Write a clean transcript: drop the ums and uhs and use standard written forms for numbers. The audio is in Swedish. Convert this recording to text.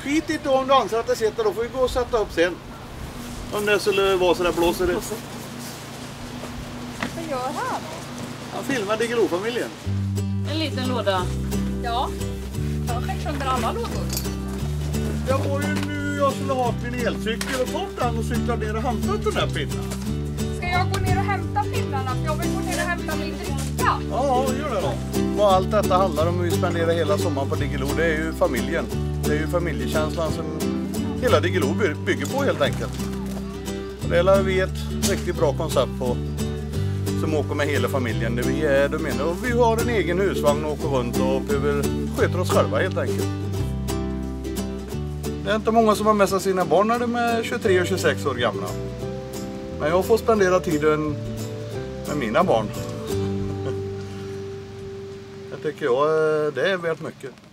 skit inte om du anser att det sitter, då får vi gå och sätta upp sen. Om det skulle vara så där blåser det. Vad gör han? Han filmar Diggiloo-familjen. En liten låda. Ja, jag har skickat sönder alla lådor. Det var ju nu jag skulle ha min elcykel och tagit den och cyklat ner och hämtat den där pinnen. Ska jag gå ner och hämta pinnarna? För jag vill gå ner och hämta min dricka. Ja, gör det då. Vad allt detta handlar om, hur vi spenderar hela sommaren på Diggiloo, det är ju familjen. Det är ju familjekänslan som hela Diggiloo bygger på helt enkelt. Och det är vi ett riktigt bra koncept på, som åker med hela familjen. Där vi är, och vi har en egen husvagn och åker runt och sköter oss själva helt enkelt. Det är inte många som har med sig sina barn när de är 23 och 26 år gamla. Men jag får spendera tiden med mina barn. Jag tycker det är värt mycket.